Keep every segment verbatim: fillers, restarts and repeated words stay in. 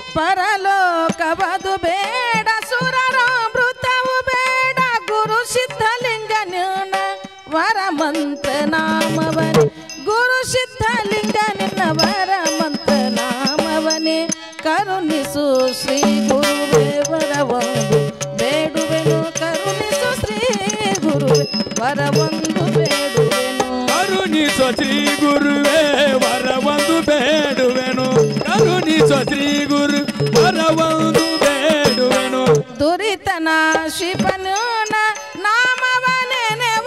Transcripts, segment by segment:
ಪರಲೋಕವದು ಬೇಡ ಸುರರಾಮೃತವು ಬೇಡ ಗುರು ಸಿದ್ಧಲಿಂಗ ನಿನ್ನ ವರ ಮಂತ್ರ ನಾಮವನೇ ಗುರು ಸಿದ್ಧಲಿಂಗ ನಿನ್ನ ವರ ಮಂತ್ರ ನಾಮವನೇ ಕರುಣಿಸು ಶ್ರೀ ಗುರುವೇ ವರವೊಂದು ಬೇಡುವೆನು ಕರುಣಿಸು ಶ್ರೀ ಗುರುವೇ ವರವೊಂದು ಬೇಡುವೆನು ಕರುಣಿಸು ಶ್ರೀ ಗುರುವೇ ವರವೊಂದು ಬೇಡುವೆನು ಕರುಣಿಸು ಶ್ರೀ ಗುರು ವರವೊಂದು ಬೇಡುವೆನು ದುರಿತನಾಶಿಪನು ನಾಮವನೆನೆವ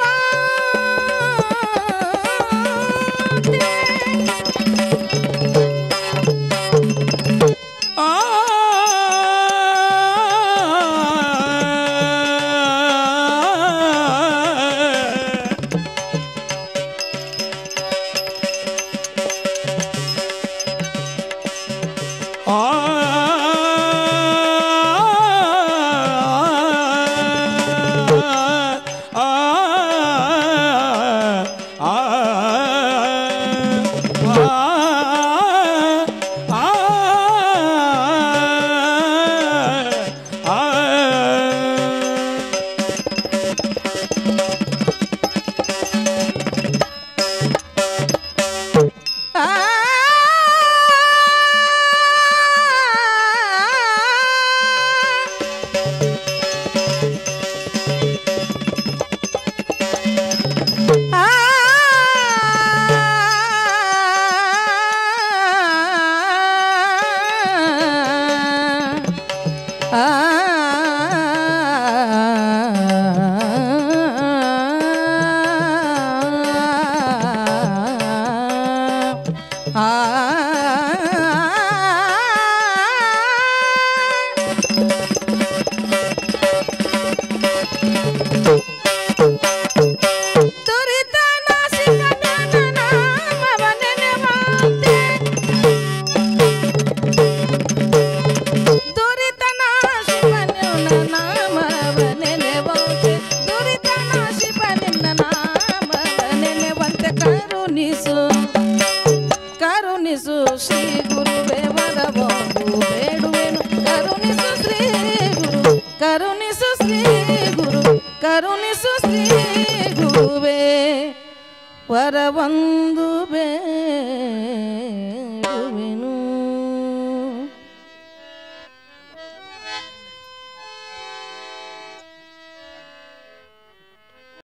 ಕರುಣಿಸು ಶ್ರೀ ಗುರುವೇ ವರವೊಂದು ಬೇಡುವೆನು ಕರುಣಿಸು ಶ್ರೀ ಗುರು ಕರುಣಿಸು ಶ್ರೀ ಗುರು ಕರುಣಿಸು ಶ್ರೀ ಗುರುವೇ ವರವೊಂದು ಬೇ